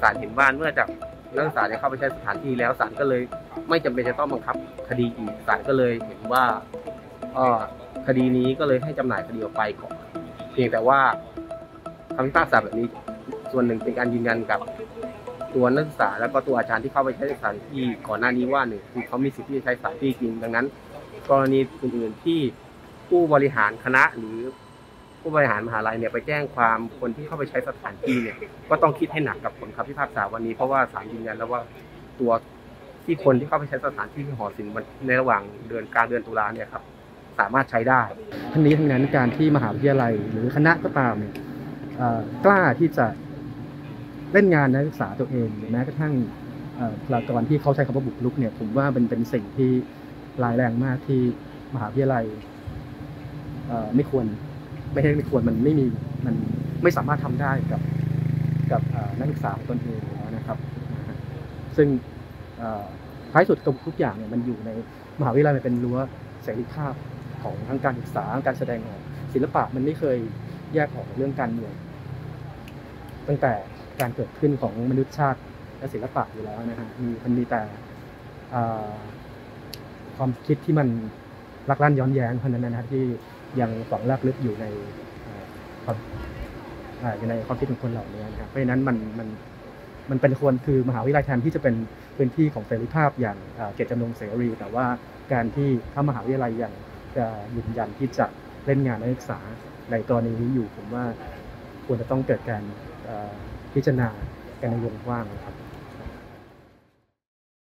ศาลเห็นว่าเมื่อจากนักศึกษาได้เข้าไปใช้สถานที่แล้วศาลก็เลยไม่จำเป็นจะต้องบังคับคดีอีกศาลก็เลยเห็นว่าคดีนี้ก็เลยให้จำหน่ายคดีออกไปก่อนเพียงแต่ว่าคำพิพากษาแบบนี้ส่วนหนึ่งเป็นการยืนยันกับตัวนักศึกษาแล้วก็ตัวอาจารย์ที่เข้าไปใช้สถานที่ก่อนหน้านี้ว่าหนึ่งคือเขามีสิทธิ์ที่จะใช้สถานที่จริงดังนั้นกรณีอื่นๆที่ผู้บริหารคณะหรือผู้บริหารมหาลัยเนี่ยไปแจ้งความคนที่เข้าไปใช้สถานที่เนี่ยก็ต้องคิดให้หนักกับผลคำพิพากษาวันนี้เพราะว่าศาลยืนยันแล้วว่าตัวที่คนที่เข้าไปใช้สถานที่ที่หอศิลป์ในระหว่างเดือนตุลาเนี่ยครับสามารถใช้ได้ทั้งนี้ทั้งนั้นการที่มหาวิทยาลัยหรือคณะก็ตามกล้าที่จะเล่นงานนักศึกษาตัวเองแม้กระทั่งบุคลากรที่เขาใช้คำว่าบุกรุกเนี่ยผมว่าเป็นสิ่งที่ร้ายแรงมากที่มหาวิทยาลัยไม่ควรมันไม่สามารถทำได้กับนักศึกษาของตนเองแล้วนะครับซึ่งท้ายสุดทุกอย่างเนี่ยมันอยู่ในมหาวิทยาลัยมันเป็นรั้วเสรีภาพของทั้งการศึกษาการแสดงออกศิลปะมันไม่เคยแยกออกเรื่องการเมืองตั้งแต่การเกิดขึ้นของมนุษยชาติและศิลปะอยู่แล้วนะฮะมันมีแต่ความคิดที่มันลักลั่นย้อนแย้งเพราะนั้นนะที่ยังฝังรากลึกอยู่ในความคิดของคนเหล่านี้นะครับเพราะฉะนั้นมันเป็นควรคือมหาวิทยาลัยแทนที่จะเป็นพื้นที่ของเสรีภาพอย่างเจตจำนงเสรีแต่ว่าการที่ถ้ามหาวิทยาลัยยังจะยืนยันที่จะเล่นงานนักศึกษาในกรณีนี้อยู่ผมว่าควรจะต้องเกิดการพิจารณากันในวงกว้างครับ